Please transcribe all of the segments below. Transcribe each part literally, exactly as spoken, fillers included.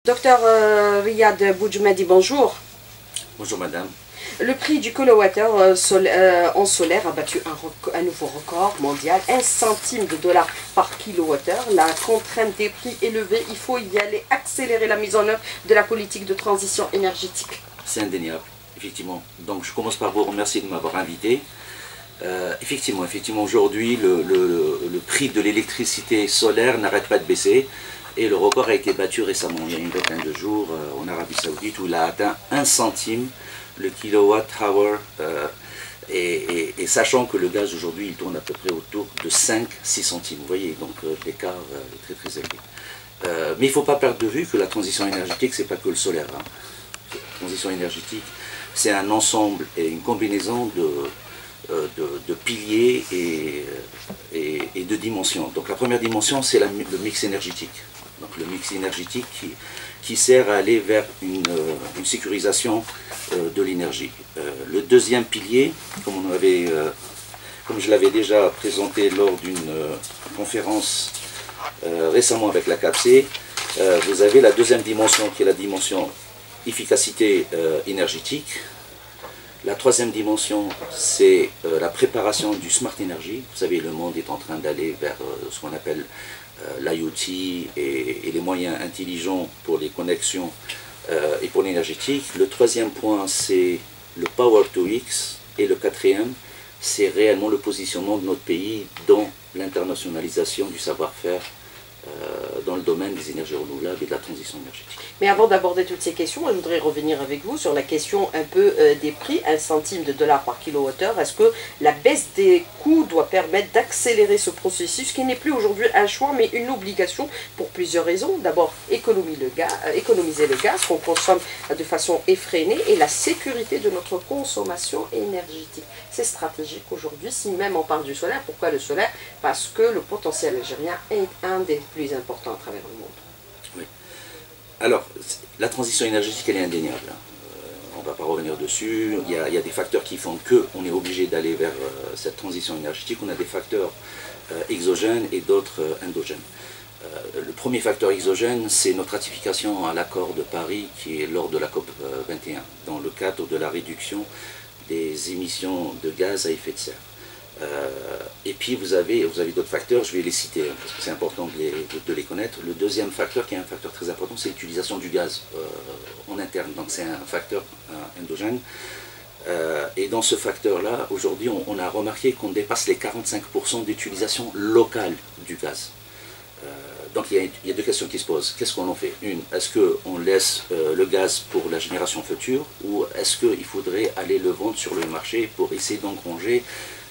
Docteur euh, Riyad Boudjoumadi, bonjour. Bonjour madame. Le prix du kilowattheure euh, sol, euh, en solaire a battu un, un nouveau record mondial, un centime de dollar par kilowattheure. La contrainte des prix élevés, il faut y aller, accélérer la mise en œuvre de la politique de transition énergétique. C'est indéniable, effectivement. Donc je commence par vous remercier de m'avoir invité. Euh, effectivement, effectivement aujourd'hui le, le, le prix de l'électricité solaire n'arrête pas de baisser. Et le record a été battu récemment, il y a une vingtaine de jours, euh, en Arabie Saoudite, où il a atteint un centime le kilowatt-hour. Euh, et, et, et sachant que le gaz aujourd'hui, il tourne à peu près autour de cinq à six centimes. Vous voyez, donc euh, l'écart euh, est très très élevé. Euh, mais il ne faut pas perdre de vue que la transition énergétique, ce n'est pas que le solaire. Hein. La transition énergétique, c'est un ensemble et une combinaison de, euh, de, de piliers et, et, et de dimensions. Donc la première dimension, c'est le mix énergétique. Donc le mix énergétique qui, qui sert à aller vers une, euh, une sécurisation euh, de l'énergie. Euh, le deuxième pilier, comme, on avait, euh, comme je l'avais déjà présenté lors d'une euh, conférence euh, récemment avec la C A P C, euh, vous avez la deuxième dimension qui est la dimension efficacité euh, énergétique. La troisième dimension, c'est euh, la préparation du smart energy. Vous savez, le monde est en train d'aller vers euh, ce qu'on appelle euh, l'I O T et, et les moyens intelligents pour les connexions euh, et pour l'énergétique. Le troisième point, c'est le Power to X. Et le quatrième, c'est réellement le positionnement de notre pays dans l'internationalisation du savoir-faire Euh, dans le domaine des énergies renouvelables et de la transition énergétique. Mais avant d'aborder toutes ces questions, je voudrais revenir avec vous sur la question un peu euh, des prix, un centime de dollar par kilowattheure. Est-ce que la baisse des coûts doit permettre d'accélérer ce processus qui n'est plus aujourd'hui un choix mais une obligation pour plusieurs raisons? D'abord, économiser le gaz, euh, économiser le gaz qu'on consomme de façon effrénée et la sécurité de notre consommation énergétique. C'est stratégique aujourd'hui, si même on parle du solaire. Pourquoi le solaire? Parce que le potentiel algérien est un des plus important à travers le monde. Oui. Alors, la transition énergétique, elle est indéniable. Euh, on ne va pas revenir dessus. Il y, a, il y a des facteurs qui font qu'on est obligé d'aller vers euh, cette transition énergétique. On a des facteurs euh, exogènes et d'autres euh, endogènes. Euh, le premier facteur exogène, c'est notre ratification à l'accord de Paris qui est lors de la COP vingt et un, dans le cadre de la réduction des émissions de gaz à effet de serre. Euh, et puis vous avez, vous avez d'autres facteurs, je vais les citer hein, parce que c'est important de les, de, de les connaître. Le deuxième facteur qui est un facteur très important, c'est l'utilisation du gaz euh, en interne, donc c'est un facteur euh, endogène. Euh, et dans ce facteur-là, aujourd'hui on, on a remarqué qu'on dépasse les quarante-cinq pour cent d'utilisation locale du gaz. Euh, donc il y, a, il y a deux questions qui se posent. Qu'est-ce qu'on en fait? Une, est-ce qu'on laisse euh, le gaz pour la génération future ou est-ce qu'il faudrait aller le vendre sur le marché pour essayer d'engranger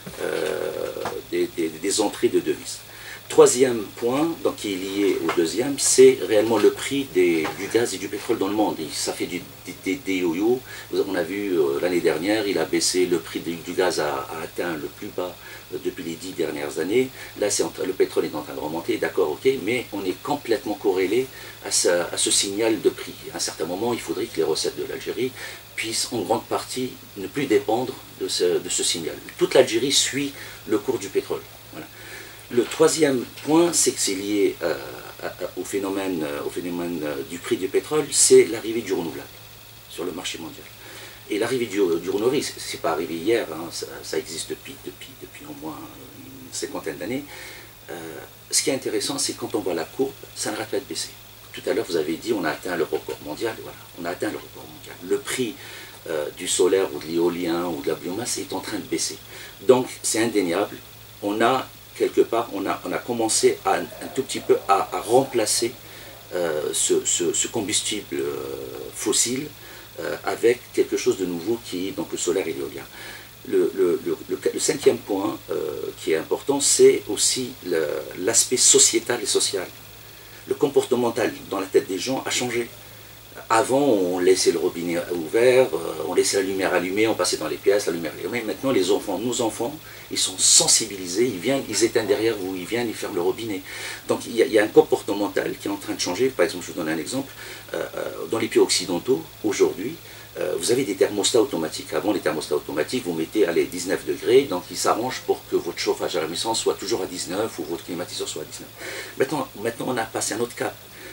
Euh, des, des, des entrées de devises. Troisième point, donc, qui est lié au deuxième, c'est réellement le prix des, du gaz et du pétrole dans le monde. Et ça fait des, des, des yo-yo. On a vu euh, l'année dernière, il a baissé, le prix du, du gaz a, a atteint le plus bas euh, depuis les dix dernières années. Là, c'est en, le pétrole est en train de remonter, d'accord, ok, mais on est complètement corrélé à, sa, à ce signal de prix. À un certain moment, il faudrait que les recettes de l'Algérie puissent en grande partie ne plus dépendre de ce, de ce signal. Toute l'Algérie suit le cours du pétrole. Voilà. Le troisième point, c'est que c'est lié euh, à, à, au phénomène, au phénomène euh, du prix du pétrole, c'est l'arrivée du renouvelable sur le marché mondial. Et l'arrivée du, du renouvelable, c'est pas arrivé hier, hein, ça, ça existe depuis, depuis, depuis au moins une cinquantaine d'années. Euh, ce qui est intéressant, c'est quand on voit la courbe, ça n'arrête pas de baisser. Tout à l'heure, vous avez dit on a atteint le record mondial. Voilà, on a atteint le record mondial. Le prix euh, du solaire ou de l'éolien ou de la biomasse est en train de baisser. Donc, c'est indéniable. On a, quelque part, on a, on a commencé à, un tout petit peu à, à remplacer euh, ce, ce, ce combustible euh, fossile euh, avec quelque chose de nouveau qui est donc le solaire et l'éolien. Le, le, le, le, le cinquième point euh, qui est important, c'est aussi l'aspect sociétal et social. Le comportemental dans la tête des gens a changé. Avant, on laissait le robinet ouvert, on laissait la lumière allumée, on passait dans les pièces, la lumière allumée. Maintenant, les enfants, nos enfants, ils sont sensibilisés, ils viennent, ils éteignent derrière vous, ils viennent, ils ferment le robinet. Donc, il y a, il y a un comportemental qui est en train de changer. Par exemple, je vous donne un exemple. Euh, dans les pays occidentaux, aujourd'hui, euh, vous avez des thermostats automatiques. Avant, les thermostats automatiques, vous mettez allez, dix-neuf degrés, donc ils s'arrangent pour que votre chauffage à la maison soit toujours à dix-neuf ou votre climatiseur soit à dix-neuf. Maintenant, maintenant on a passé un autre cap.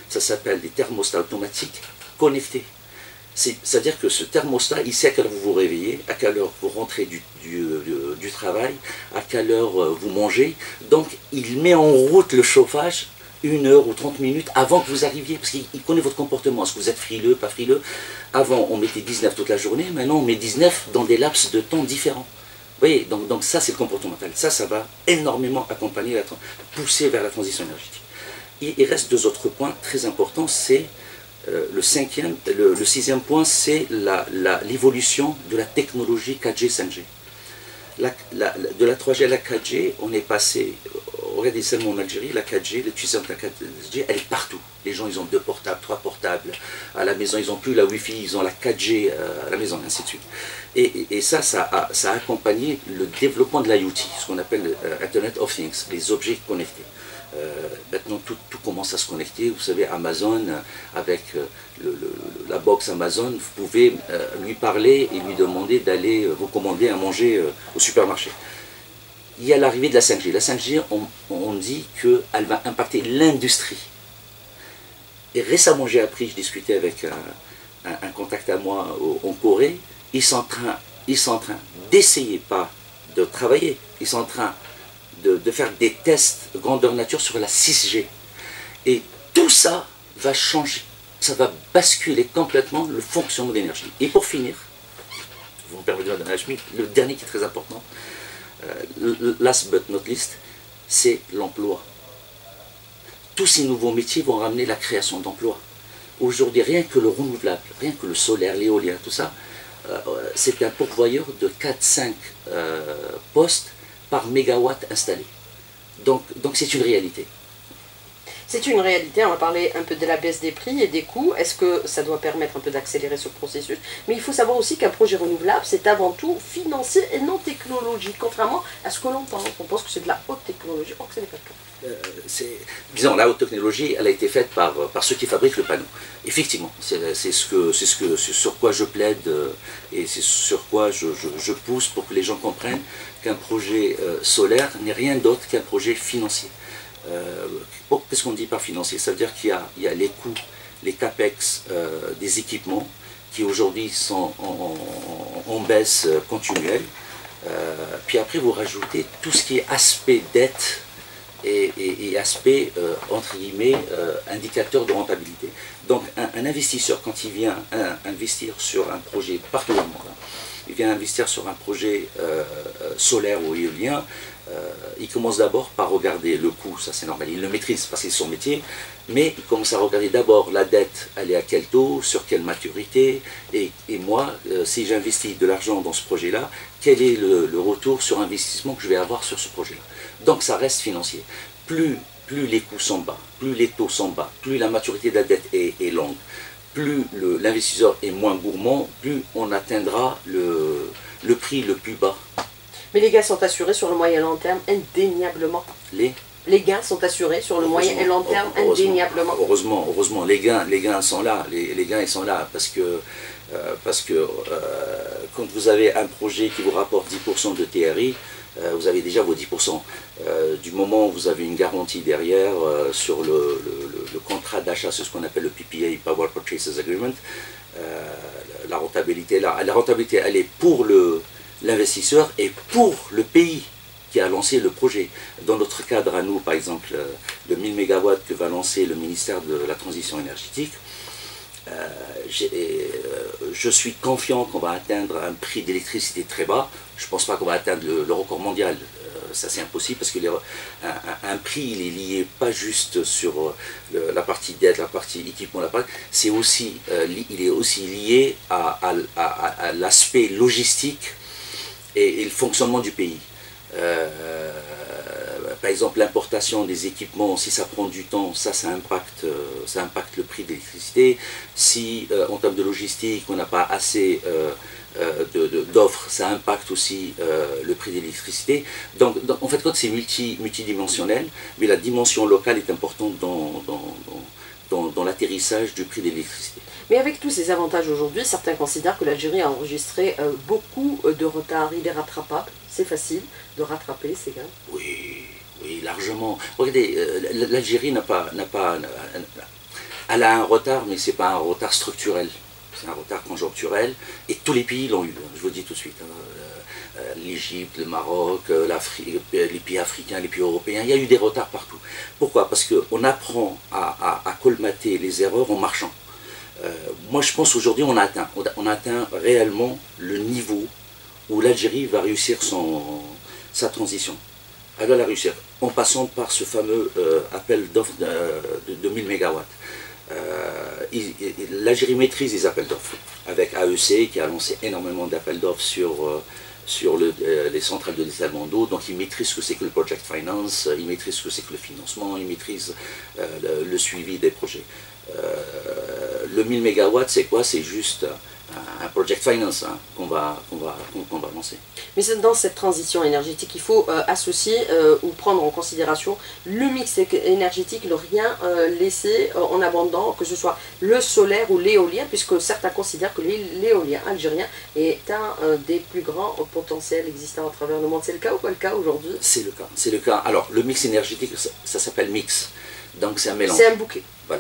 Ça s'appelle des thermostats automatiques connectés. C'est-à-dire que ce thermostat, il sait à quelle heure vous vous réveillez, à quelle heure vous rentrez du, du, du, du travail, à quelle heure vous mangez. Donc, il met en route le chauffage une heure ou trente minutes avant que vous arriviez, parce qu'il connaît votre comportement. Est-ce que vous êtes frileux, pas frileux? Avant, on mettait dix-neuf toute la journée, maintenant, on met dix-neuf dans des laps de temps différents. Vous voyez, donc, donc ça, c'est le comportemental. Ça, ça va énormément accompagner, la, pousser vers la transition énergétique. Il, il reste deux autres points très importants, c'est Euh, le, cinquième, le, le sixième point, c'est l'évolution la, la, de la technologie quatre G, cinq G. La, la, de la trois G à la quatre G, on est passé, regardez seulement en Algérie, la quatre G, l'utilisation de la quatre G, elle est partout. Les gens, ils ont deux portables, trois portables, à la maison, ils n'ont plus la Wi-Fi, ils ont la quatre G à la maison, et ainsi de suite. Et, et, et ça, ça a, ça a accompagné le développement de l'I O T, ce qu'on appelle euh, Internet of Things, les objets connectés. Euh, maintenant, tout, tout commence à se connecter. Vous savez, Amazon, avec euh, le, le, la box Amazon, vous pouvez euh, lui parler et lui demander d'aller euh, vous commander à manger euh, au supermarché. Il y a l'arrivée de la cinq G. La cinq G, on, on dit qu'elle va impacter l'industrie. Et récemment, j'ai appris, je discutais avec un, un, un contact à moi au, en Corée, ils sont en train, ils sont en train d'essayer, pas de travailler, ils sont en train De, de faire des tests grandeur nature sur la six G. Et tout ça va changer, ça va basculer complètement le fonctionnement de l'énergie. Et pour finir, vous me permettez de donner le dernier qui est très important, euh, last but not least, c'est l'emploi. Tous ces nouveaux métiers vont ramener la création d'emplois. Aujourd'hui, rien que le renouvelable, rien que le solaire, l'éolien, tout ça, euh, c'est un pourvoyeur de quatre à cinq euh, postes par mégawatt installé. Donc donc c'est une réalité. C'est une réalité, on va parler un peu de la baisse des prix et des coûts. Est-ce que ça doit permettre un peu d'accélérer ce processus? Mais il faut savoir aussi qu'un projet renouvelable, c'est avant tout financier et non technologique, contrairement à ce que l'on pense. On pense que c'est de la haute technologie, or que ce n'est pas le cas. Euh, disons, la haute technologie, elle a été faite par, par ceux qui fabriquent le panneau. Effectivement, c'est ce que, c'est ce que, c'est sur quoi je plaide euh, et c'est sur quoi je, je, je pousse pour que les gens comprennent qu'un projet euh, solaire n'est rien d'autre qu'un projet financier. Euh, Qu'est-ce qu'on dit par financier? Ça veut dire qu'il y, y a les coûts, les capex euh, des équipements qui aujourd'hui sont en, en, en baisse continuelle. Euh, puis après, vous rajoutez tout ce qui est aspect dette et, et, et aspect, euh, entre guillemets, euh, indicateur de rentabilité. Donc un, un investisseur, quand il vient un, investir sur un projet partout dans le monde, hein, il vient investir sur un projet euh, solaire ou éolien, euh, il commence d'abord par regarder le coût, ça c'est normal, il le maîtrise parce que c'est son métier, mais il commence à regarder d'abord la dette, elle est à quel taux, sur quelle maturité, et, et moi, euh, si j'investis de l'argent dans ce projet-là, quel est le, le retour sur investissement que je vais avoir sur ce projet-là. Donc ça reste financier. Plus, plus les coûts sont bas, plus les taux sont bas, plus la maturité de la dette est, est longue, plus l'investisseur est moins gourmand, plus on atteindra le, le prix le plus bas. Mais les gains sont assurés sur le moyen et long terme, indéniablement. Les Les gains sont assurés sur le moyen et long terme, heureusement, indéniablement. Heureusement, heureusement, les gains, les gains sont là. Les, les gains, ils sont là parce que, euh, parce que euh, quand vous avez un projet qui vous rapporte dix pour cent de T R I, euh, vous avez déjà vos dix pour cent. Euh, du moment où vous avez une garantie derrière euh, sur le, le, le contrat d'achat, c'est ce qu'on appelle le P P A, Power Purchase Agreement, euh, la rentabilité, là, la rentabilité, elle est pour le l'investisseur et pour le pays qui a lancé le projet. Dans notre cadre à nous, par exemple, le mille mégawatts que va lancer le ministère de la Transition énergétique, euh, euh, je suis confiant qu'on va atteindre un prix d'électricité très bas. Je ne pense pas qu'on va atteindre le, le record mondial. Euh, ça c'est impossible parce que les, un, un prix il est lié pas juste sur le, la partie dette, la partie équipement, c'est aussi, euh, il est aussi lié à, à, à, à l'aspect logistique et, et le fonctionnement du pays. Euh, par exemple, l'importation des équipements, si ça prend du temps, ça, ça impacte, euh, ça impacte le prix de l'électricité. Si, euh, en termes de logistique, on n'a pas assez euh, euh, d'offres, ça impacte aussi euh, le prix de l'électricité. Donc, donc, en fait, c'est multi, multidimensionnel, mais la dimension locale est importante dans, dans, dans, dans, dans l'atterrissage du prix de l'électricité. Mais avec tous ces avantages aujourd'hui, certains considèrent que l'Algérie a enregistré euh, beaucoup de retard. Il est rattrapable, c'est facile de rattraper ces gains. Oui, oui, largement. Regardez, euh, l'Algérie n'a pas, n'a pas, Elle a un retard, mais ce n'est pas un retard structurel. C'est un retard conjoncturel. Et tous les pays l'ont eu, je vous le dis tout de suite. Hein. L'Égypte, le Maroc, les pays africains, les pays européens, il y a eu des retards partout. Pourquoi? Parce qu'on apprend à, à, à colmater les erreurs en marchant. Euh, moi je pense qu'aujourd'hui on a atteint, on a atteint réellement le niveau où l'Algérie va réussir son, sa transition. Elle va la réussir en passant par ce fameux euh, appel d'offres de, de, de mille mégawatts. Euh, L'Algérie maîtrise les appels d'offres avec A E C qui a lancé énormément d'appels d'offres sur, euh, sur le, euh, les centrales de dessalement d'eau, donc ils maîtrisent ce que c'est que le project finance, ils maîtrisent ce que c'est que le financement, ils maîtrisent euh, le, le suivi des projets. Euh, le mille mégawatts, c'est quoi? C'est juste un, un project finance hein, qu'on va, qu'on va, qu'on va lancer. Mais dans cette transition énergétique, il faut euh, associer euh, ou prendre en considération le mix énergétique, ne rien euh, laisser euh, en abandon, que ce soit le solaire ou l'éolien, puisque certains considèrent que l'éolien algérien est un euh, des plus grands potentiels existants à travers le monde. C'est le cas ou pas le cas aujourd'hui? C'est le cas, c'est le cas. Alors, le mix énergétique, ça, ça s'appelle mix, donc c'est un mélange. C'est un bouquet. Voilà.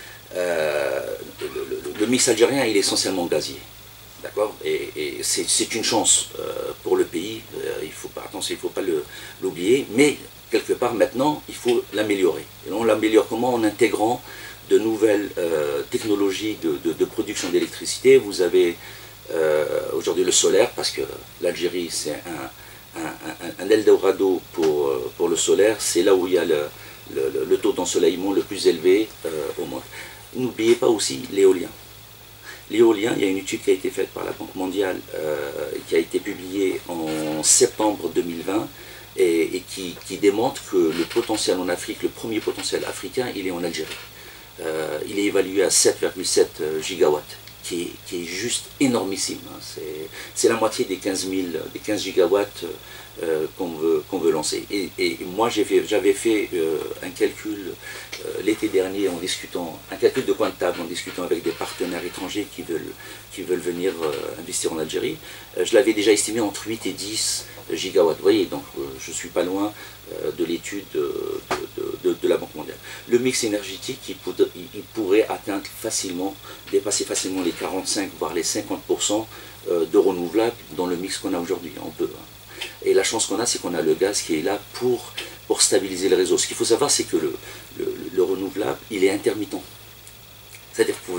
Euh, le, le, le mix algérien, il est essentiellement gazier. D'accord. Et, et c'est une chance euh, pour le pays. Euh, il faut pas, attention, il ne faut pas l'oublier. Mais quelque part, maintenant, il faut l'améliorer. Et on l'améliore comment? En intégrant de nouvelles euh, technologies de, de, de production d'électricité. Vous avez euh, aujourd'hui le solaire, parce que l'Algérie, c'est un, un, un, un Eldorado pour, pour le solaire. C'est là où il y a le, le, le taux d'ensoleillement le plus élevé euh, au monde. N'oubliez pas aussi l'éolien. L'éolien, il y a une étude qui a été faite par la Banque mondiale, euh, qui a été publiée en septembre deux mille vingt, et, et qui, qui démontre que le potentiel en Afrique, le premier potentiel africain, il est en Algérie. Euh, il est évalué à sept virgule sept gigawatts, qui est, qui est juste énormissime. Hein. C'est la moitié des quinze mille, des quinze gigawatts euh, qu'on veut, qu'on veut lancer. Et, et moi, j'avais fait euh, un calcul euh, l'été dernier en discutant, un calcul de coin de table en discutant avec des partenaires étrangers qui veulent, qui veulent venir euh, investir en Algérie. Euh, je l'avais déjà estimé entre huit et dix gigawatts. Vous voyez, donc euh, je ne suis pas loin euh, de l'étude de, de, de, de la Banque mondiale. Le mix énergétique, il, pour, il, il pourrait atteindre facilement, dépasser facilement les quarante-cinq voire les cinquante pour cent de renouvelables dans le mix qu'on a aujourd'hui. On peut. Hein. Et la chance qu'on a, c'est qu'on a le gaz qui est là pour, pour stabiliser le réseau. Ce qu'il faut savoir, c'est que le, le, le renouvelable, il est intermittent. C'est-à-dire que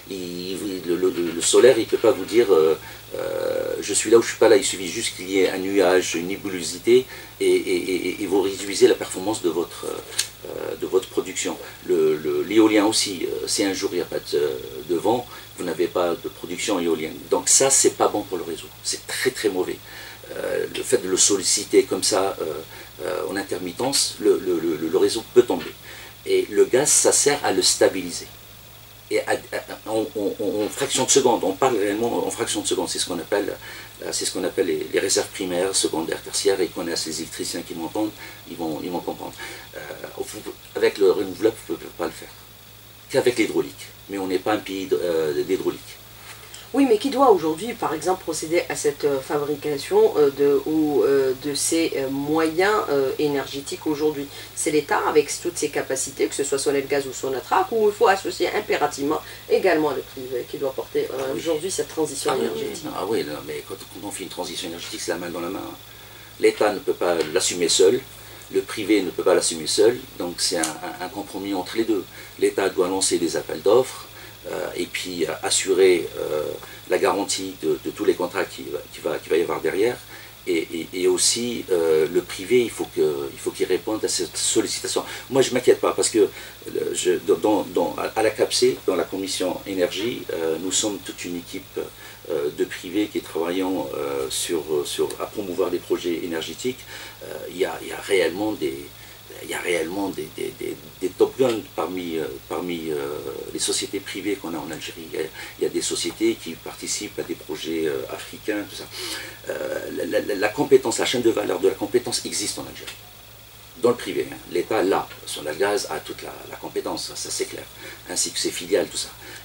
le, le, le solaire, il ne peut pas vous dire euh, euh, je suis là ou je ne suis pas là. Il suffit juste qu'il y ait un nuage, une nébulosité, et, et, et, et vous réduisez la performance de votre, euh, de votre production. L'éolien aussi, euh, si un jour il n'y a pas de, de vent, vous n'avez pas de production éolienne. Donc ça, c'est pas bon pour le réseau. C'est très très mauvais. Euh, le fait de le solliciter comme ça euh, euh, en intermittence, le, le, le, le réseau peut tomber. Et le gaz, ça sert à le stabiliser. Et à, à, en, en, en fraction de seconde, on parle réellement en fraction de seconde, c'est ce qu'on appelle, c'est ce qu'on appelle les, les réserves primaires, secondaires, tertiaires, et ils connaissent les électriciens qui m'entendent, ils vont, ils vont comprendre. Euh, avec le renouvelable, on ne peut pas le faire, qu'avec l'hydraulique, mais on n'est pas un pays d'hydraulique. Oui, mais qui doit aujourd'hui, par exemple, procéder à cette euh, fabrication euh, de, ou, euh, de ces euh, moyens euh, énergétiques aujourd'hui? C'est l'État avec toutes ses capacités, que ce soit Soleil Gaz ou Sonatrach, ou il faut associer impérativement également le privé qui doit porter euh, ah oui. aujourd'hui cette transition ah énergétique. Oui, ah oui, non, mais quand, quand on fait une transition énergétique, c'est la main dans la main. Hein. L'État ne peut pas l'assumer seul, le privé ne peut pas l'assumer seul, donc c'est un, un, un compromis entre les deux. L'État doit lancer des appels d'offres, Euh, et puis euh, assurer euh, la garantie de, de tous les contrats qui, qui, va, qui va y avoir derrière, et, et, et aussi euh, le privé, il faut qu'il réponde à cette sollicitation. Moi je ne m'inquiète pas, parce que je, dans, dans, à la C A P C, dans la commission énergie, euh, nous sommes toute une équipe euh, de privés qui travaillons euh, sur, sur, à promouvoir des projets énergétiques. Euh, il y a, il y a réellement des Il y a réellement des, des, des, des top guns parmi, euh, parmi euh, les sociétés privées qu'on a en Algérie. Il y, a, il y a des sociétés qui participent à des projets euh, africains, tout ça. Euh, la, la, la compétence, la chaîne de valeur de la compétence existe en Algérie. Dans le privé, hein. L'État, là, Sonatrach a toute la, la compétence, ça, ça c'est clair, ainsi que ses filiales, tout ça.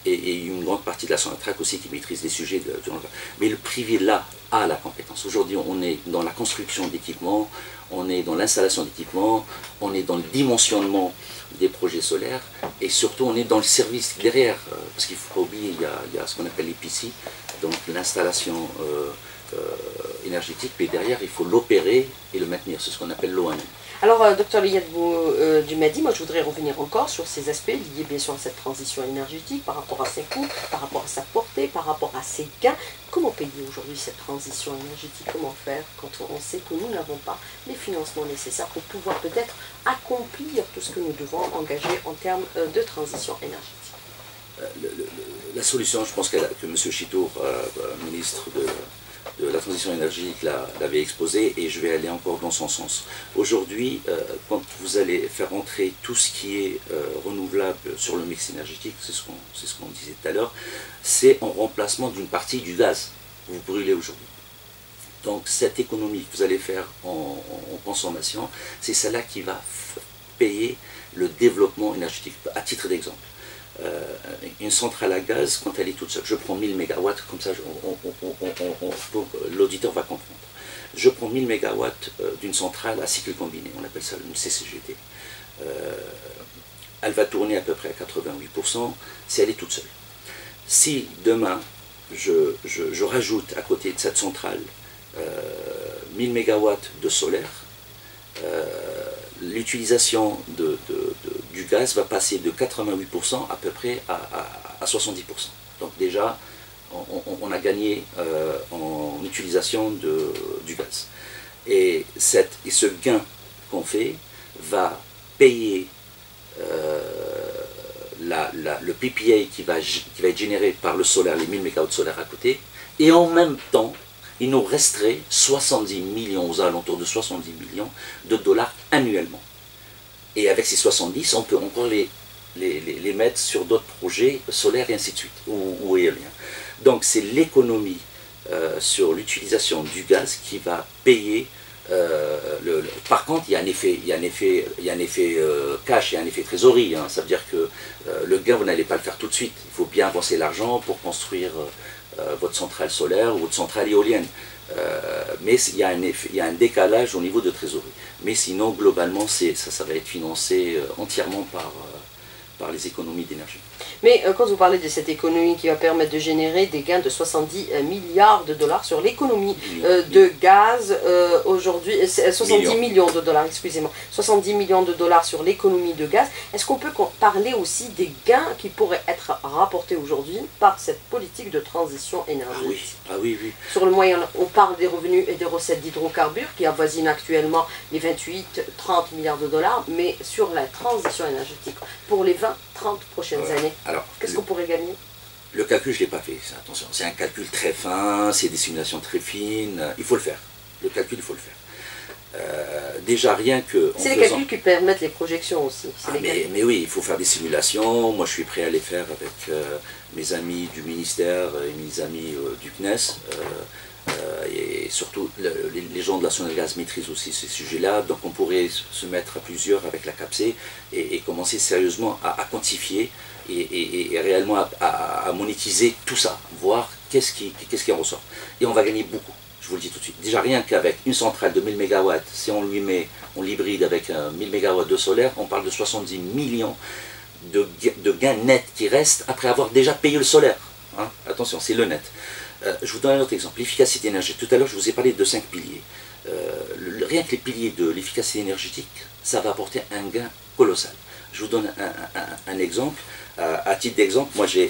et, et une grande partie de la Sonatrach aussi qui maîtrise les sujets de, de mais le privé là a la compétence. Aujourd'hui, on est dans la construction d'équipements, on est dans l'installation d'équipements, on est dans le dimensionnement des projets solaires, et surtout on est dans le service derrière, euh, parce qu'il ne faut pas oublier, il y a, il y a ce qu'on appelle l'E P C, donc l'installation euh, euh, énergétique, mais derrière il faut l'opérer et le maintenir, c'est ce qu'on appelle l'O M. Alors, euh, docteur Liadbou euh, Dumadi, moi je voudrais revenir encore sur ces aspects liés bien sûr à cette transition énergétique, par rapport à ses coûts, par rapport à sa portée, par rapport à ses gains. Comment payer aujourd'hui cette transition énergétique? Comment faire quand on sait que nous n'avons pas les financements nécessaires pour pouvoir peut-être accomplir tout ce que nous devons engager en termes euh, de transition énergétique? euh, le, le, La solution, je pense que, que M. Chitour, euh, ministre de... de la transition énergétique l'avait exposé, et je vais aller encore dans son sens. Aujourd'hui, euh, quand vous allez faire entrer tout ce qui est euh, renouvelable sur le mix énergétique, c'est ce qu'on c'est ce qu'on disait tout à l'heure, c'est en remplacement d'une partie du gaz que vous brûlez aujourd'hui. Donc cette économie que vous allez faire en, en consommation, c'est celle-là qui va payer le développement énergétique. À titre d'exemple, Euh, une centrale à gaz, quand elle est toute seule, je prends mille mégawatts, comme ça l'auditeur va comprendre. Je prends mille mégawatts euh, d'une centrale à cycle combiné, on appelle ça une C C G T. Euh, elle va tourner à peu près à quatre-vingt-huit pour cent si elle est toute seule. Si demain, je, je, je rajoute à côté de cette centrale euh, mille mégawatts de solaire, euh, l'utilisation de, de, de, du gaz va passer de quatre-vingt-huit pour cent à peu près à, à, à soixante-dix pour cent. Donc déjà, on, on a gagné euh, en utilisation de, du gaz. Et, cette, et ce gain qu'on fait va payer euh, la, la, le P P A qui va, qui va être généré par le solaire, les mille mégawatts solaires à côté, et en même temps, il nous resterait soixante-dix millions, aux alentours de soixante-dix millions de dollars annuellement. Et avec ces soixante-dix, on peut encore les, les, les, les mettre sur d'autres projets solaires et ainsi de suite, ou, ou éoliens. Donc c'est l'économie euh, sur l'utilisation du gaz qui va payer. Euh, le, le, par contre, il y a un effet, il y a un effet, il y a un effet euh, cash, il y a un effet trésorerie. Hein. Ça veut dire que euh, le gain, vous n'allez pas le faire tout de suite. Il faut bien avancer l'argent pour construire euh, votre centrale solaire ou votre centrale éolienne. Euh, mais il y, a un effet, il y a un décalage au niveau de trésorerie. Mais sinon, globalement, ça, ça va être financé euh, entièrement par, euh, par les économies d'énergie. Mais euh, quand vous parlez de cette économie qui va permettre de générer des gains de soixante-dix milliards de dollars sur l'économie euh, de gaz, euh, aujourd'hui, soixante-dix millions. millions de dollars, excusez-moi, soixante-dix millions de dollars sur l'économie de gaz, est-ce qu'on peut parler aussi des gains qui pourraient être rapportés aujourd'hui par cette politique de transition énergétique? Ah oui, ah oui, oui. Sur le moyen, on parle des revenus et des recettes d'hydrocarbures qui avoisinent actuellement les vingt-huit à trente milliards de dollars, mais sur la transition énergétique, pour les vingt à trente prochaines euh, années, qu'est-ce qu'on pourrait gagner? Le calcul, je ne l'ai pas fait, attention, c'est un calcul très fin, c'est des simulations très fines, il faut le faire. Le calcul, il faut le faire. Euh, déjà, rien que... C'est les calculs qui permettent les projections aussi. Ah, mais, mais oui, il faut faire des simulations. Moi, je suis prêt à les faire avec euh, mes amis du ministère et mes amis euh, du C N E S. Euh, euh, et surtout, le, les, les gens de la Sonelgaz maîtrisent aussi ces sujets-là. Donc, on pourrait se mettre à plusieurs avec la CAPSE et, et commencer sérieusement à, à quantifier et, et, et réellement à, à, à monétiser tout ça, voir qu'est-ce qui, qu'est-ce qui en ressort. Et on va gagner beaucoup. Je vous le dis tout de suite. Déjà, rien qu'avec une centrale de mille mégawatts, si on lui met, on l'hybride avec euh, mille mégawatts de solaire, on parle de soixante-dix millions de, de gains nets qui restent après avoir déjà payé le solaire. Hein. Attention, c'est le net. Euh, je vous donne un autre exemple. L'efficacité énergétique. Tout à l'heure, je vous ai parlé de cinq piliers. Euh, le, rien que les piliers de l'efficacité énergétique, ça va apporter un gain colossal. Je vous donne un, un, un exemple. Euh, à titre d'exemple, moi, j'ai...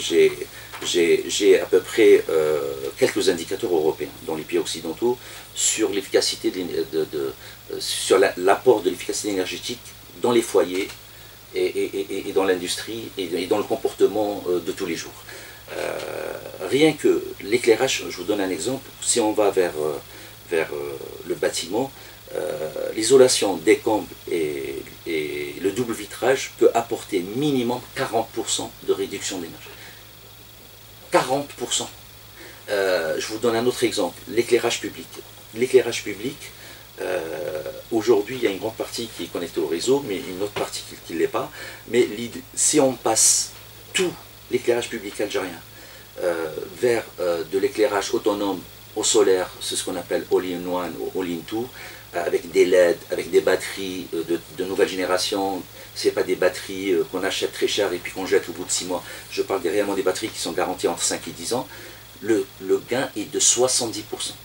J'ai à peu près euh, quelques indicateurs européens dans les pays occidentaux sur l'efficacité de, de, de, de sur l'apport de l'efficacité énergétique dans les foyers et, et, et, et dans l'industrie et, et dans le comportement euh, de tous les jours. Euh, rien que l'éclairage, je vous donne un exemple, si on va vers, euh, vers euh, le bâtiment, euh, l'isolation des combles et, et le double vitrage peut apporter minimum quarante pour cent de réduction d'énergie. quarante pour cent. Euh, je vous donne un autre exemple, l'éclairage public. L'éclairage public, euh, aujourd'hui, il y a une grande partie qui est connectée au réseau, mais une autre partie qui ne l'est pas. Mais si on passe tout l'éclairage public algérien euh, vers euh, de l'éclairage autonome au solaire, c'est ce qu'on appelle all-in-one ou all-in-two, avec des L E D, avec des batteries de, de nouvelle génération. Ce n'est pas des batteries qu'on achète très cher et puis qu'on jette au bout de six mois. Je parle des, réellement des batteries qui sont garanties entre cinq et dix ans. Le, le gain est de soixante-dix pour cent.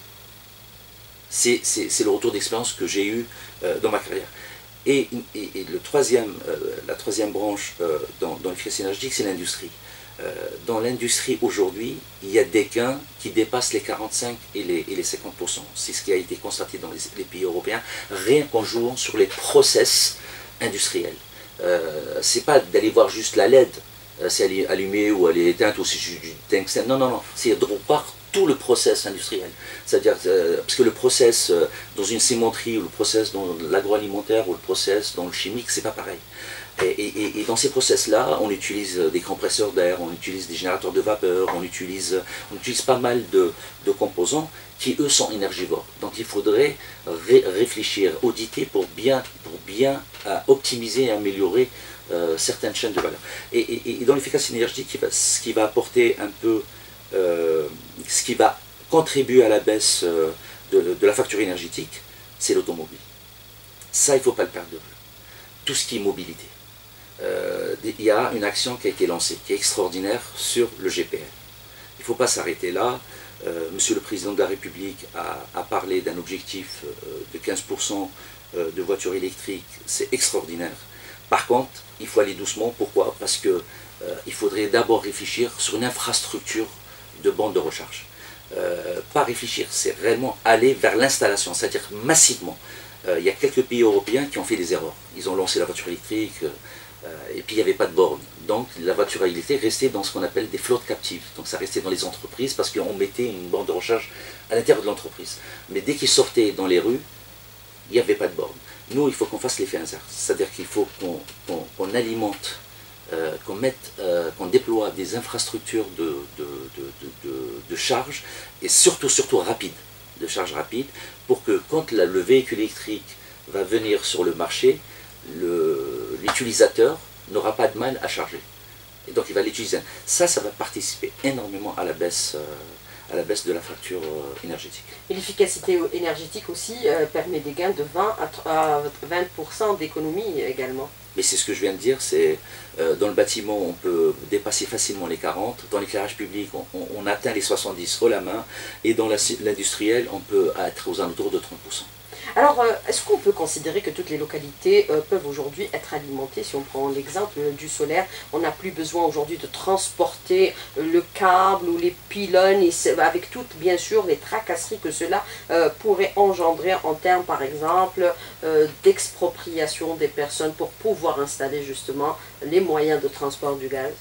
C'est le retour d'expérience que j'ai eu euh, dans ma carrière. Et, et, et le troisième, euh, la troisième branche euh, dans, dans l'efficacité énergétique, c'est l'industrie. Euh, dans l'industrie aujourd'hui, il y a des gains qui dépassent les quarante-cinq et les, et les cinquante pour cent. C'est ce qui a été constaté dans les, les pays européens, rien qu'en jouant sur les process industriels. Euh, c'est pas d'aller voir juste la L E D, euh, si elle est allumée ou elle est éteinte ou si c'est du tungstène. Non, non, non, c'est de voir tout le process industriel. C'est-à-dire, euh, parce que le process euh, dans une cimenterie ou le process dans l'agroalimentaire ou le process dans le chimique, c'est pas pareil. Et, et, et dans ces process-là, on utilise des compresseurs d'air, on utilise des générateurs de vapeur, on utilise, on utilise pas mal de, de composants qui, eux, sont énergivores. Donc il faudrait ré réfléchir, auditer pour bien, pour bien euh, optimiser et améliorer euh, certaines chaînes de valeur. Et, et, et dans l'efficacité énergétique, qui va, ce qui va apporter un peu, euh, ce qui va contribuer à la baisse euh, de, de la facture énergétique, c'est l'automobile. Ça, il ne faut pas le perdre de vue. Tout ce qui est mobilité. Euh, il y a une action qui a été lancée, qui est extraordinaire sur le G P L. Il ne faut pas s'arrêter là. Euh, Monsieur le Président de la République a, a parlé d'un objectif euh, de quinze pour cent euh, de voitures électriques. C'est extraordinaire. Par contre, il faut aller doucement. Pourquoi? Parce qu'il euh, faudrait d'abord réfléchir sur une infrastructure de bornes de recharge. Euh, pas réfléchir, c'est réellement aller vers l'installation, c'est-à-dire massivement. Euh, il y a quelques pays européens qui ont fait des erreurs. Ils ont lancé la voiture électrique, euh, et puis il n'y avait pas de borne. Donc la voiture électrique restait dans ce qu'on appelle des flottes captives. Donc ça restait dans les entreprises parce qu'on mettait une borne de recharge à l'intérieur de l'entreprise. Mais dès qu'ils sortaient dans les rues, il n'y avait pas de borne. Nous, il faut qu'on fasse l'effet inverse. C'est-à-dire qu'il faut qu'on qu'on, qu'on alimente, euh, qu'on mette, euh, qu'on déploie des infrastructures de, de, de, de, de, de charge, et surtout, surtout rapide, de charge rapide, pour que quand la, le véhicule électrique va venir sur le marché, l'utilisateur n'aura pas de mal à charger. Et donc il va l'utiliser. Ça, ça va participer énormément à la baisse, euh, à la baisse de la facture euh, énergétique. Et l'efficacité énergétique aussi euh, permet des gains de vingt à vingt pour cent d'économie également. Mais c'est ce que je viens de dire, c'est euh, dans le bâtiment on peut dépasser facilement les quarante, dans l'éclairage public on, on, on atteint les soixante-dix haut la main, et dans l'industriel on peut être aux alentours de trente pour cent. Alors, euh, est-ce qu'on peut considérer que toutes les localités euh, peuvent aujourd'hui être alimentées? Si on prend l'exemple du solaire, on n'a plus besoin aujourd'hui de transporter euh, le câble ou les pylônes, et avec toutes, bien sûr, les tracasseries que cela euh, pourrait engendrer en termes, par exemple, euh, d'expropriation des personnes pour pouvoir installer justement les moyens de transport du gaz.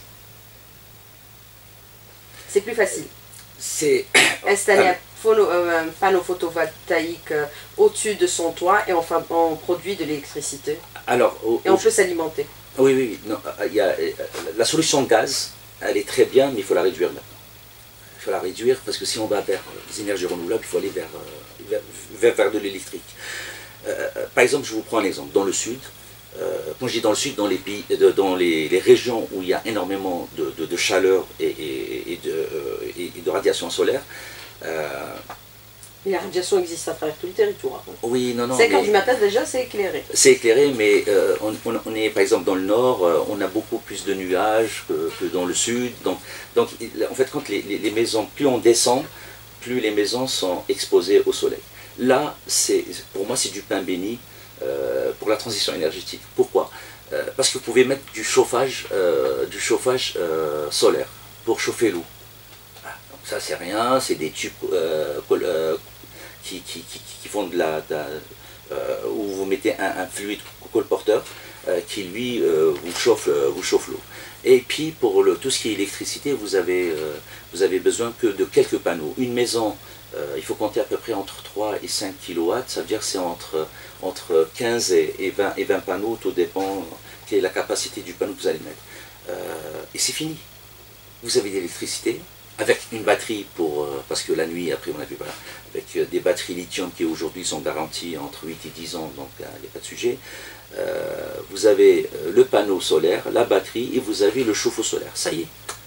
C'est plus facile. C'est installer un, phono, un panneau photovoltaïque euh, au-dessus de son toit et on, on produit de l'électricité. Alors, au, et on peut s'alimenter. Oui, oui, oui. Non, il y a, la solution de gaz, elle est très bien, mais il faut la réduire maintenant. Il faut la réduire parce que si on va vers les énergies renouvelables, il faut aller vers, vers, vers, vers de l'électrique. Euh, par exemple, je vous prends un exemple. Dans le sud, Euh, quand je dis dans le sud, dans les pays, de, dans les, les régions où il y a énormément de, de, de chaleur et, et, et, de, et, et de radiation solaire. Euh, et la radiation existe à travers tout le territoire. Oui, non, non. cinq heures du matin déjà, c'est éclairé. C'est éclairé, mais euh, on, on, on est par exemple dans le nord, euh, on a beaucoup plus de nuages que, que dans le sud. Donc, donc en fait, quand les, les, les maisons, plus on descend, plus les maisons sont exposées au soleil. Là, pour moi, c'est du pain béni. Euh, pour la transition énergétique. Pourquoi? euh, Parce que vous pouvez mettre du chauffage, euh, du chauffage euh, solaire pour chauffer l'eau. Ah, donc ça c'est rien, c'est des tubes euh, euh, qui, qui, qui, qui font de la... De, euh, où vous mettez un, un fluide colporteur euh, qui lui euh, vous chauffe, euh, vous chauffe l'eau. Et puis pour le, tout ce qui est électricité, vous avez, euh, vous avez besoin que de quelques panneaux. Une maison, euh, il faut compter à peu près entre trois et cinq kilowatts, ça veut dire que c'est entre, entre quinze et vingt, et vingt panneaux, tout dépend quelle est la capacité du panneau que vous allez mettre. Euh, et c'est fini. Vous avez de l'électricité, avec une batterie, pour, euh, parce que la nuit, après on a vu, voilà, avec euh, des batteries lithium qui aujourd'hui sont garanties entre huit et dix ans, donc il n'y a pas de sujet. Euh, vous avez euh, le panneau solaire, la batterie, et vous avez le chauffe-eau solaire. Ça y est,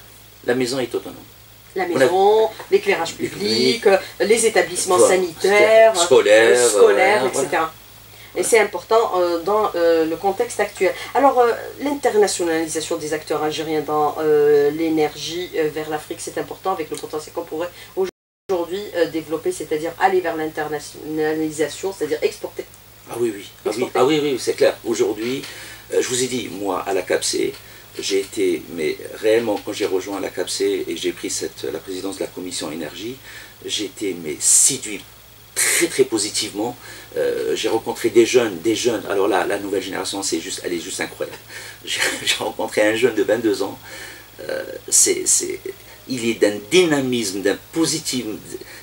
la maison est autonome. La maison, l'éclairage public, public, les établissements voilà, sanitaires, scolaires, scolaires euh, et cetera. Voilà. Et c'est important euh, dans euh, le contexte actuel. Alors, euh, l'internationalisation des acteurs algériens dans euh, l'énergie euh, vers l'Afrique, c'est important avec le potentiel qu'on pourrait aujourd'hui euh, développer, c'est-à-dire aller vers l'internationalisation, c'est-à-dire exporter. Ah oui, oui, ah oui, ah oui, oui c'est clair. Aujourd'hui, euh, je vous ai dit, moi, à la CAPSE, j'ai été, mais réellement, quand j'ai rejoint la CAPSE et j'ai pris cette, la présidence de la commission énergie, j'ai été mais, séduit très très positivement. Euh, j'ai rencontré des jeunes, des jeunes, alors là, la nouvelle génération, c'est juste, elle est juste incroyable. J'ai rencontré un jeune de vingt-deux ans, euh, c'est, c'est, il est d'un dynamisme, d'un positivisme,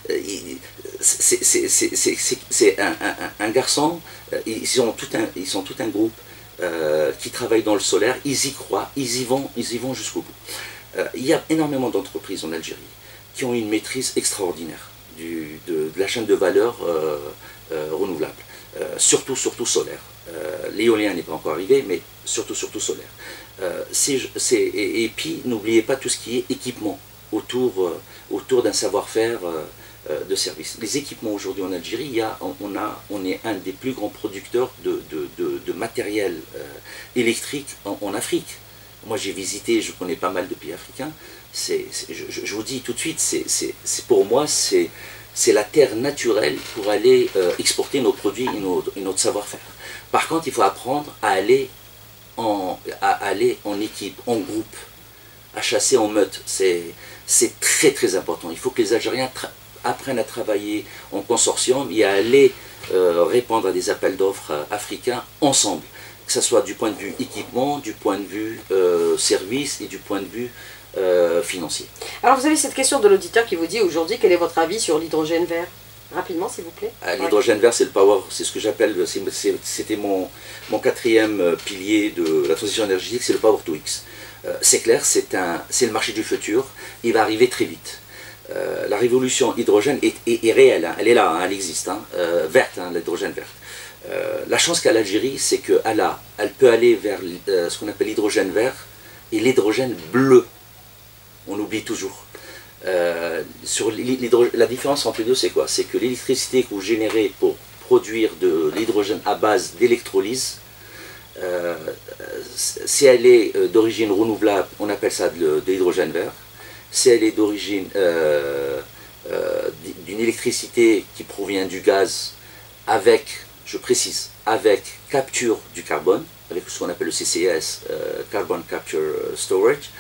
c'est un, un, un garçon, ils sont tout un, ils sont tout un groupe euh, qui travaillent dans le solaire, ils y croient, ils y vont, ils y vont jusqu'au bout. Euh, il y a énormément d'entreprises en Algérie qui ont une maîtrise extraordinaire du, de, de la chaîne de valeur euh, euh, renouvelable, euh, surtout, surtout solaire. Euh, L'éolien n'est pas encore arrivé, mais surtout, surtout solaire. Euh, c'est, c'est, et, et puis, n'oubliez pas tout ce qui est équipement autour, euh, autour d'un savoir-faire euh, de service. Les équipements aujourd'hui en Algérie, il y a, on, a, on est un des plus grands producteurs de, de, de, de matériel euh, électrique en, en Afrique. Moi, j'ai visité, je connais pas mal de pays africains. C'est, c'est, je, je vous dis tout de suite, c'est, c'est, c'est pour moi, c'est, c'est la terre naturelle pour aller euh, exporter nos produits et, nos, et notre savoir-faire. Par contre, il faut apprendre à aller en, à aller en équipe, en groupe, à chasser en meute. C'est, c'est très très important. Il faut que les Algériens apprennent à travailler en consortium et à aller euh, répondre à des appels d'offres euh, africains ensemble. Que ce soit du point de vue équipement, du point de vue euh, service et du point de vue euh, financier. Alors vous avez cette question de l'auditeur qui vous dit aujourd'hui, quel est votre avis sur l'hydrogène vert? Rapidement, s'il vous plaît. Ah, l'hydrogène vert, c'est le power, c'est ce que j'appelle, c'était mon, mon quatrième pilier de la transition énergétique, c'est le power to X. Euh, c'est clair, c'est le marché du futur, il va arriver très vite. Euh, la révolution hydrogène est, est, est réelle, hein, elle est là, hein, elle existe, hein, euh, verte, hein, l'hydrogène verte. Euh, la chance qu'a l'Algérie, c'est qu'elle a, elle peut aller vers euh, ce qu'on appelle l'hydrogène vert et l'hydrogène bleu. On oublie toujours. Euh, sur la différence entre les deux, c'est quoi? C'est que l'électricité que vous générez pour produire de l'hydrogène à base d'électrolyse, euh, si elle est d'origine renouvelable, on appelle ça de, de l'hydrogène vert. Si elle est d'origine euh, euh, d'une électricité qui provient du gaz avec, je précise, avec capture du carbone, avec ce qu'on appelle le C C S, euh, Carbon Capture Storage,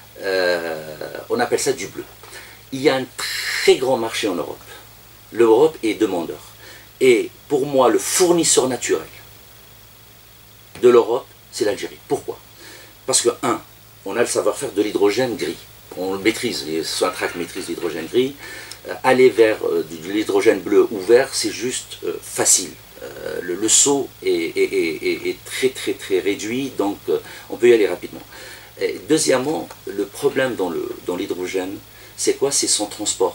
euh, on appelle ça du bleu. Il y a un très grand marché en Europe. L'Europe est demandeur. Et pour moi, le fournisseur naturel de l'Europe, c'est l'Algérie. Pourquoi? Parce que, un, on a le savoir-faire de l'hydrogène gris. On le maîtrise, les Sonatrach maîtrisent l'hydrogène gris. Euh, aller vers euh, de l'hydrogène bleu ou vert, c'est juste euh, facile. Euh, le, le saut est, est, est, est très très très réduit, donc euh, on peut y aller rapidement. Et deuxièmement, le problème dans le, dans l'hydrogène, c'est quoi? C'est son transport.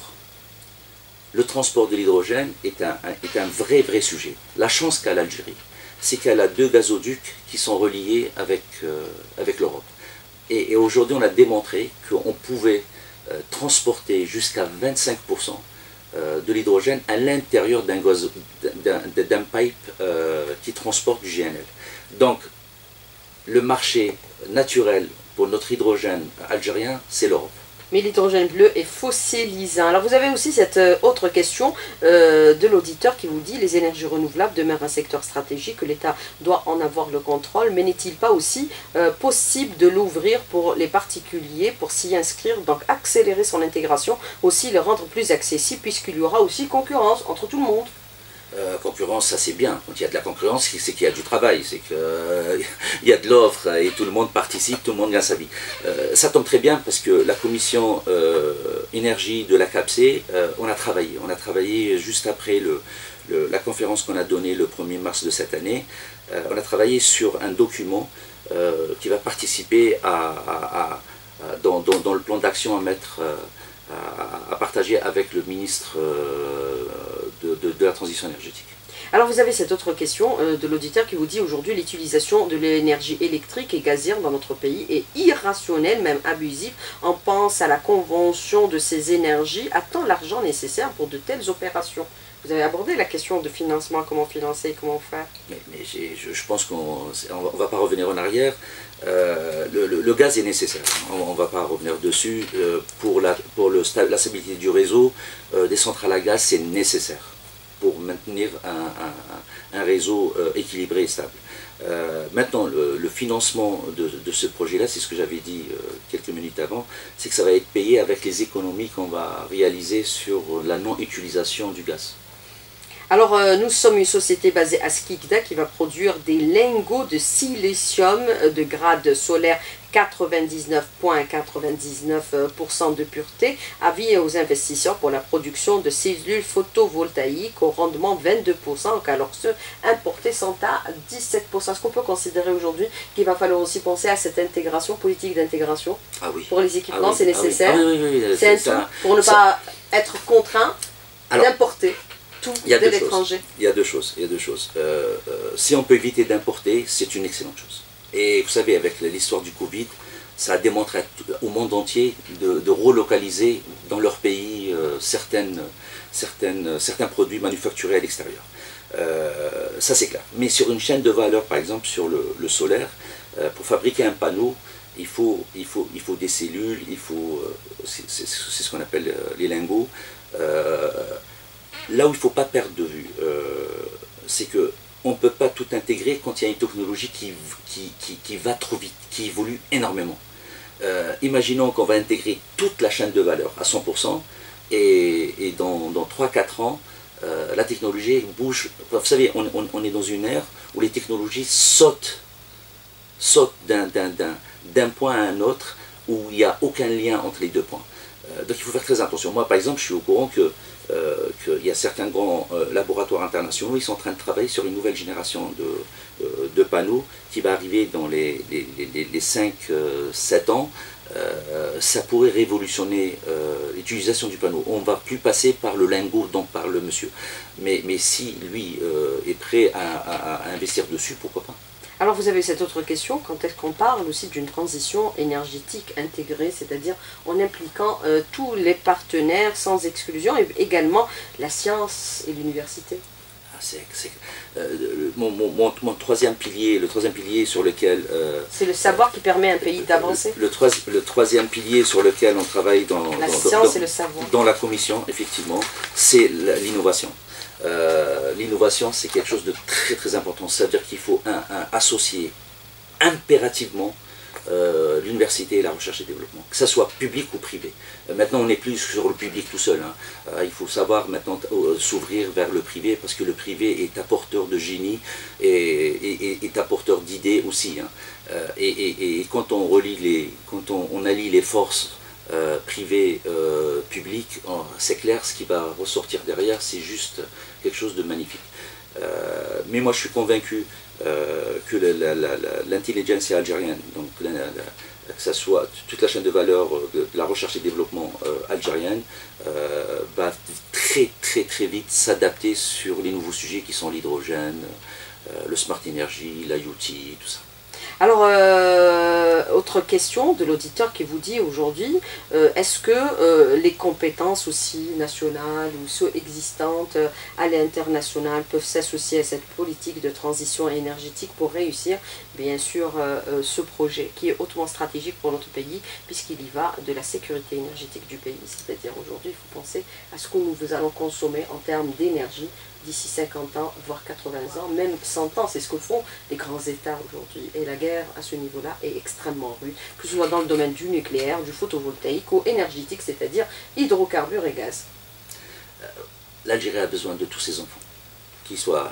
Le transport de l'hydrogène est un, un, est un vrai, vrai sujet. La chance qu'a l'Algérie, c'est qu'elle a deux gazoducs qui sont reliés avec, euh, avec l'Europe. Et, et aujourd'hui, on a démontré qu'on pouvait euh, transporter jusqu'à vingt-cinq pour cent euh, de l'hydrogène à l'intérieur d'un d'un pipe euh, qui transporte du G N L. Donc, le marché naturel pour notre hydrogène algérien, c'est l'Europe. Mais l'hydrogène bleu est fossilisant. Alors vous avez aussi cette euh, autre question euh, de l'auditeur qui vous dit les énergies renouvelables demeurent un secteur stratégique, que l'État doit en avoir le contrôle, mais n'est-il pas aussi euh, possible de l'ouvrir pour les particuliers pour s'y inscrire, donc accélérer son intégration, aussi le rendre plus accessible puisqu'il y aura aussi concurrence entre tout le monde? Euh, concurrence, ça c'est bien. Quand il y a de la concurrence, c'est qu'il y a du travail, c'est qu'il euh, y a de l'offre et tout le monde participe, tout le monde gagne sa vie. Euh, ça tombe très bien parce que la commission euh, énergie de la CAPSE, euh, on a travaillé. On a travaillé juste après le, le, la conférence qu'on a donnée le premier mars de cette année. Euh, on a travaillé sur un document euh, qui va participer à, à, à, dans, dans, dans le plan d'action à mettre... Euh, À, à partager avec le ministre euh, de, de, de la transition énergétique. Alors vous avez cette autre question euh, de l'auditeur qui vous dit aujourd'hui l'utilisation de l'énergie électrique et gazière dans notre pays est irrationnelle, même abusive. On pense à la convention de ces énergies. A-t-on l'argent nécessaire pour de telles opérations? Vous avez abordé la question de financement, comment financer, comment faire. Mais, mais je, je pense qu'on ne va pas revenir en arrière. Euh, le, le, le gaz est nécessaire, on ne va pas revenir dessus. Euh, pour la, pour le, la stabilité du réseau, euh, des centrales à gaz, c'est nécessaire pour maintenir un, un, un réseau euh, équilibré et stable. Euh, maintenant, le, le financement de, de ce projet-là, c'est ce que j'avais dit euh, quelques minutes avant, c'est que ça va être payé avec les économies qu'on va réaliser sur la non-utilisation du gaz. Alors, euh, nous sommes une société basée à Skikda qui va produire des lingots de silicium de grade solaire quatre-vingt-dix-neuf virgule quatre-vingt-dix-neuf pour cent de pureté, avis aux investisseurs pour la production de cellules photovoltaïques au rendement vingt-deux pour cent, alors ceux importés sont à dix-sept pour cent. Est-ce qu'on peut considérer aujourd'hui qu'il va falloir aussi penser à cette intégration, politique d'intégration? Ah oui. Pour les équipements, ah oui. c'est nécessaire. Ah oui. Ah oui, oui, oui. C'est un ça, tout pour ne ça, pas être contraint d'importer. Il y a de deux l'étranger. choses. Il y a deux choses. Il y a deux choses. Euh, euh, si on peut éviter d'importer, c'est une excellente chose. Et vous savez, avec l'histoire du Covid, ça a démontré au monde entier de, de relocaliser dans leur pays euh, certaines, certaines, certains produits manufacturés à l'extérieur. Euh, ça c'est clair. Mais sur une chaîne de valeur, par exemple sur le, le solaire, euh, pour fabriquer un panneau, il faut, il faut, il faut des cellules, il faut, euh, c'est ce qu'on appelle euh, les lingots. Euh, Là où il ne faut pas perdre de vue, euh, c'est qu'on ne peut pas tout intégrer quand il y a une technologie qui, qui, qui, qui va trop vite, qui évolue énormément. Euh, imaginons qu'on va intégrer toute la chaîne de valeur à cent pour cent et, et dans, dans trois à quatre ans, euh, la technologie bouge. Vous savez, on, on, on est dans une ère où les technologies sautent, sautent d'un point à un autre où il n'y a aucun lien entre les deux points. Euh, donc il faut faire très attention. Moi par exemple, je suis au courant que Euh, qu'il y a certains grands euh, laboratoires internationaux, ils sont en train de travailler sur une nouvelle génération de, euh, de panneaux qui va arriver dans les, les, les, les cinq sept ans. Euh, ça pourrait révolutionner euh, l'utilisation du panneau. On ne va plus passer par le lingot dont parle le monsieur. Mais, mais si lui euh, est prêt à, à, à investir dessus, pourquoi pas? Alors vous avez cette autre question, quand est-ce qu'on parle aussi d'une transition énergétique intégrée, c'est-à-dire en impliquant euh, tous les partenaires sans exclusion et également la science et l'université? ah, c'est, c'est, euh, mon, mon, mon troisième pilier, le troisième pilier sur lequel... Euh, c'est le savoir qui permet à un pays d'avancer. Le, le, le troisième pilier sur lequel on travaille dans la dans, science dans, et le savoir. Dans la commission, effectivement, c'est l'innovation. Euh, L'innovation, c'est quelque chose de très très important. Ça veut dire qu'il faut un, un, associer impérativement euh, l'université et la recherche et développement, que ce soit public ou privé. Euh, maintenant, on n'est plus sur le public tout seul. Hein. Euh, il faut savoir maintenant euh, s'ouvrir vers le privé, parce que le privé est apporteur de génie et, et, et est apporteur d'idées aussi. Hein. Euh, et, et, et quand on relie les, quand on, on allie les forces Euh, privé, euh, public, oh, c'est clair, ce qui va ressortir derrière, c'est juste quelque chose de magnifique. Euh, mais moi, je suis convaincu euh, que l'intelligence algérienne, donc la, la, que ça soit toute la chaîne de valeur de, de la recherche et développement euh, algérienne, euh, va très très très vite s'adapter sur les nouveaux sujets qui sont l'hydrogène, euh, le smart energy, l'I O T, tout ça. Alors, euh, autre question de l'auditeur qui vous dit aujourd'hui, euh, est-ce que euh, les compétences aussi nationales ou ceux existantes euh, à l'international peuvent s'associer à cette politique de transition énergétique pour réussir, bien sûr, euh, euh, ce projet qui est hautement stratégique pour notre pays, puisqu'il y va de la sécurité énergétique du pays. C'est-à-dire aujourd'hui, il faut penser à ce que nous allons consommer en termes d'énergie d'ici cinquante ans, voire quatre-vingts ans, même cent ans, c'est ce que font les grands États aujourd'hui. Et la guerre, à ce niveau-là, est extrêmement rude, que ce soit dans le domaine du nucléaire, du photovoltaïque ou énergétique, c'est-à-dire hydrocarbures et gaz. Euh, L'Algérie a besoin de tous ses enfants, qu'ils soient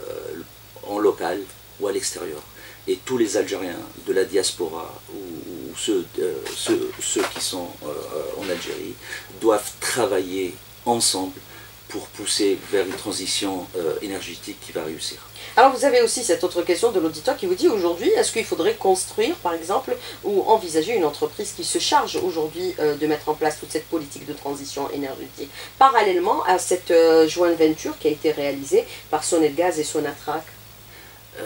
euh, en local ou à l'extérieur. Et tous les Algériens de la diaspora ou, ou ceux, euh, ceux, ceux qui sont euh, en Algérie doivent travailler ensemble pour pousser vers une transition euh, énergétique qui va réussir. Alors vous avez aussi cette autre question de l'auditeur qui vous dit aujourd'hui, est-ce qu'il faudrait construire par exemple ou envisager une entreprise qui se charge aujourd'hui euh, de mettre en place toute cette politique de transition énergétique, parallèlement à cette euh, joint venture qui a été réalisée par Sonelgaz et Sonatrach? euh,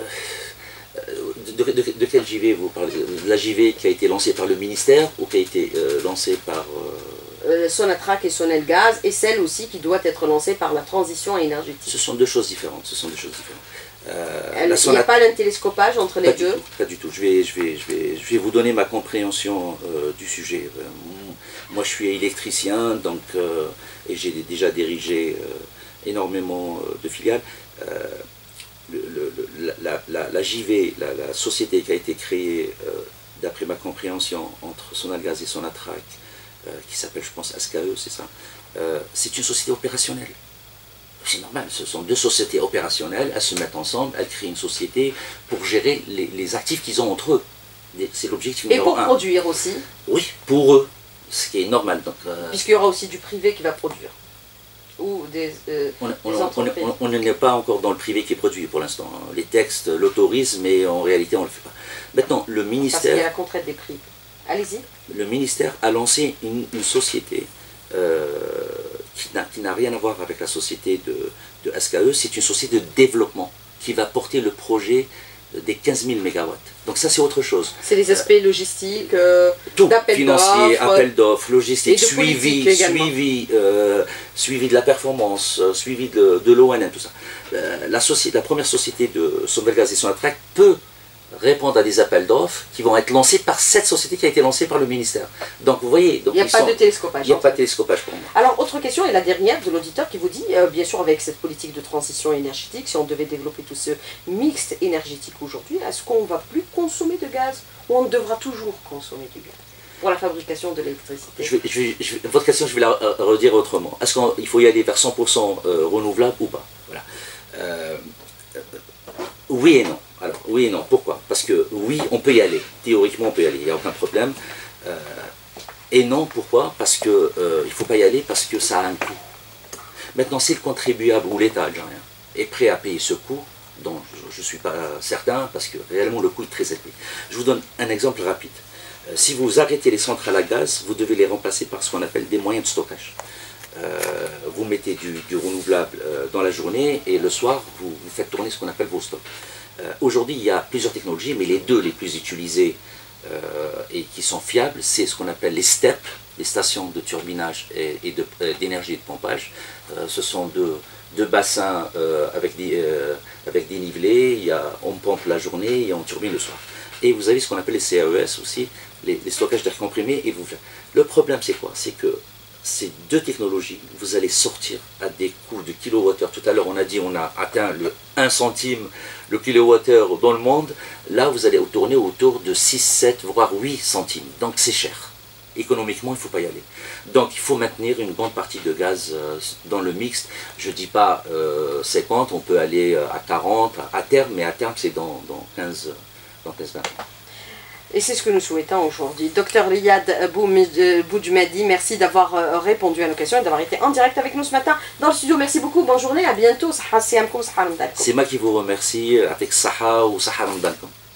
de, de, de, de quelle J V vous parlez? De la J V qui a été lancée par le ministère ou qui a été euh, lancée par... Euh... Euh, Sonatrach et Sonelgaz, et celle aussi qui doit être lancée par la transition énergétique? Ce sont deux choses différentes. Ce sont deux choses différentes. Euh, Il n'y a pas un télescopage entre les pas deux? Du tout, pas du tout. Je vais, je vais, je vais, je vais vous donner ma compréhension euh, du sujet. Euh, moi, je suis électricien, donc, euh, et j'ai déjà dirigé euh, énormément de filiales. Euh, le, le, la, la, la J V, la, la société qui a été créée, euh, d'après ma compréhension, entre Sonelgaz et Sonatrach, euh, qui s'appelle, je pense, A S K E, c'est ça, euh, c'est une société opérationnelle. C'est normal, ce sont deux sociétés opérationnelles, elles se mettent ensemble, elles créent une société pour gérer les, les actifs qu'ils ont entre eux. C'est l'objectif numéro un. Et pour produire aussi? Oui, pour eux, ce qui est normal. Euh... Puisqu'il y aura aussi du privé qui va produire. Ou des, euh, on, des on, entreprises. On n'est pas encore dans le privé qui produit pour l'instant. Les textes l'autorisent, mais en réalité on ne le fait pas. Maintenant, le ministère... Parce qu'il y a la contrainte des prix. Allez-y. Le ministère a lancé une, une société... Euh, qui n'a rien à voir avec la société de, de A S K E, c'est une société de développement qui va porter le projet des quinze mille mégawatts. Donc ça c'est autre chose. C'est les aspects euh, logistiques, euh, tout, financier, appel d'offres, logistique, suivi, suivi, euh, suivi de la performance, euh, suivi de, de l'O N M, tout ça. Euh, la, société, la première société de Sonelgaz et Sonatrach peut répondre à des appels d'offres qui vont être lancés par cette société qui a été lancée par le ministère. Donc vous voyez... Donc, il n'y a pas sont, de télescopage. Il n'y a pas de télescopage pour moi. Alors autre question, et la dernière de l'auditeur qui vous dit, euh, bien sûr avec cette politique de transition énergétique, si on devait développer tout ce mix énergétique aujourd'hui, est-ce qu'on ne va plus consommer de gaz ou on devra toujours consommer du gaz pour la fabrication de l'électricité? je vais, je vais, je vais, Votre question, je vais la redire autrement. Est-ce qu'il faut y aller vers cent pour cent euh, renouvelable ou pas? Voilà. Euh, euh, oui et non. Alors, oui et non. Pourquoi? Parce que oui, on peut y aller. Théoriquement, on peut y aller. Il n'y a aucun problème. Euh, et non, pourquoi? Parce qu'il euh, ne faut pas y aller parce que ça a un coût. Maintenant, si le contribuable ou l'État algérien est prêt à payer ce coût, dont je ne suis pas certain, parce que réellement le coût est très élevé. Je vous donne un exemple rapide. Euh, si vous arrêtez les centrales à gaz, vous devez les remplacer par ce qu'on appelle des moyens de stockage. Euh, vous mettez du, du renouvelable euh, dans la journée et le soir, vous, vous faites tourner ce qu'on appelle vos stocks. Euh, Aujourd'hui, il y a plusieurs technologies, mais les deux les plus utilisées euh, et qui sont fiables, c'est ce qu'on appelle les STEP, les stations de turbinage et, et d'énergie de, et de pompage. Euh, ce sont deux, deux bassins euh, avec, des, euh, avec des nivelés, il y a, on pompe la journée et on turbine le soir. Et vous avez ce qu'on appelle les C A E S aussi, les, les stockages d'air comprimé. Et vous... Le problème, c'est quoi? C'est que ces deux technologies, vous allez sortir à des coûts de kilowattheure. Tout à l'heure, on a dit on a atteint le un centime le kilowattheure dans le monde. Là, vous allez tourner autour de six, sept, voire huit centimes. Donc, c'est cher. Économiquement, il ne faut pas y aller. Donc, il faut maintenir une bonne partie de gaz euh, dans le mixte. Je ne dis pas euh, cinquante, on peut aller à quarante à terme, mais à terme, c'est dans, dans quinze vingt ans. Et c'est ce que nous souhaitons aujourd'hui. Docteur Riyad Boudjmadi, merci d'avoir répondu à nos questions et d'avoir été en direct avec nous ce matin dans le studio. Merci beaucoup, bonne journée, à bientôt. C'est moi qui vous remercie, avec Saha ou Saha Ramadankum.